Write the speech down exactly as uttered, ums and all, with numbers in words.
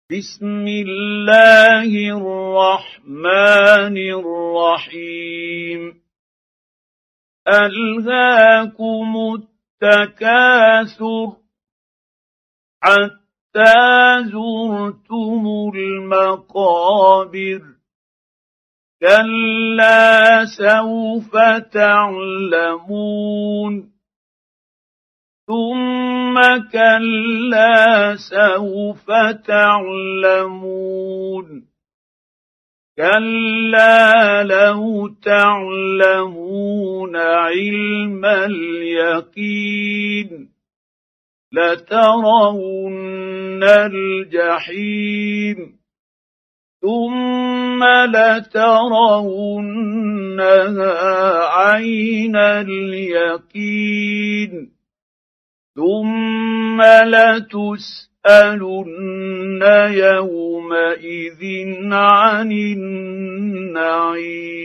بسم الله الرحمن الرحيم ألهاكم التكاثر حتى زرتم المقابر كلا سوف تعلمون ثم كلا سوف تعلمون كلا لو تعلمون علم اليقين لترون الجحيم ثم لترونها عين اليقين ثم لتسألن يومئذ عن النعيم